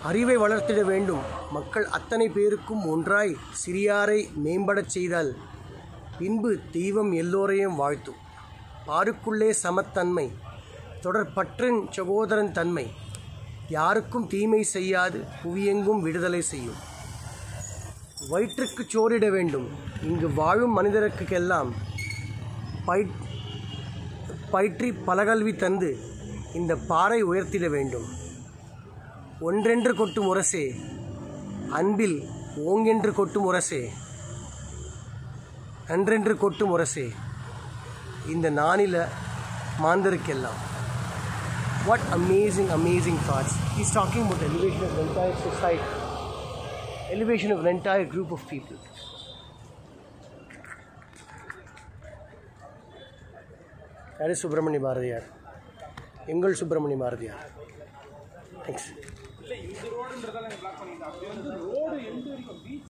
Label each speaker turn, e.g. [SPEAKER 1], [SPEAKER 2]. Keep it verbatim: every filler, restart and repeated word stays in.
[SPEAKER 1] அறிவை வளர்த்திட வேண்டும். மக்கள் அத்தனை பேருக்கும் ஒன்றாய் சிறியாரை மேம்படச் செய்தால் பின்பு தெய்வம் எல்லோரையும் வாழ்த்தும். பாருக்குள்ளே சமத்தன்மை, தொடர்பற்றின் சகோதரன் தன்மை, யாருக்கும் தீமை செய்யாது புவியெங்கும் விடுதலை செய்யும். வயிற்றுக்கு சோறிட வேண்டும். இங்கு வாழும் மனிதருக்கெல்லாம் பயிற் பயிற்றி பலகல்வி தந்து இந்த பாறை உயர்த்திட வேண்டும். ஒன்றென்று கொட்டும் முரசே, அன்பில் ஓங்கென்று கொட்டும் முரசே, நன்றென்று கொட்டும் முரசே, இந்த நானில மாந்தருக்கெல்லாம். What amazing, amazing thoughts. He's talking about the elevation of an entire society, elevation of an entire group of people. That is Subramani Bharatiyar. Engal Subramani Bharatiyar. Thanks.